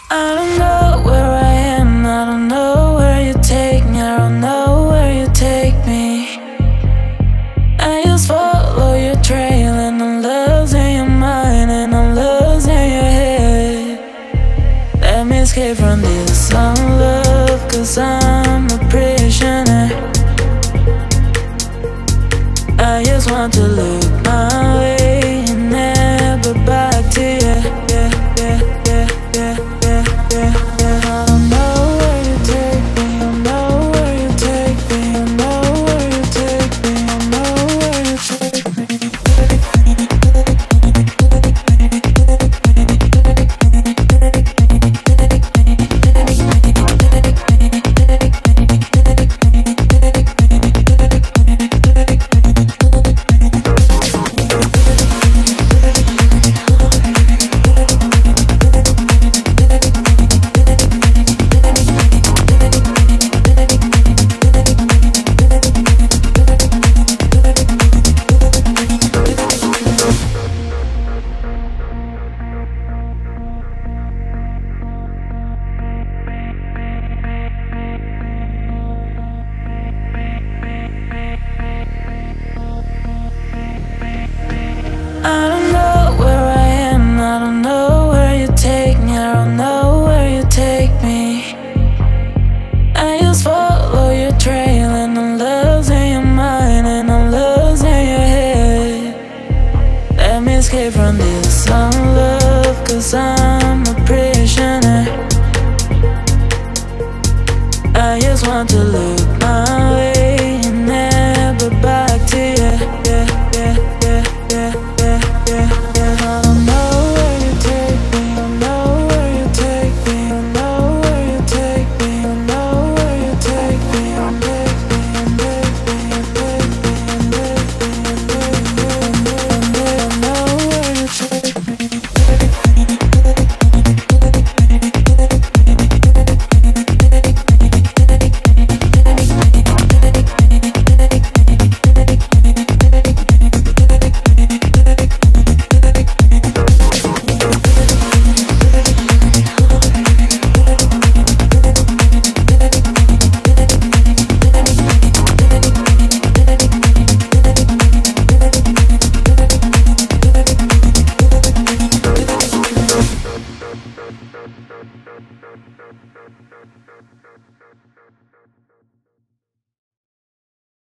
I don't know where I am, I don't know where you take me, I don't know where you take me. I just follow your trail and I'm losing your mind and I'm losing your head. Let me escape from this love, 'cause I'm a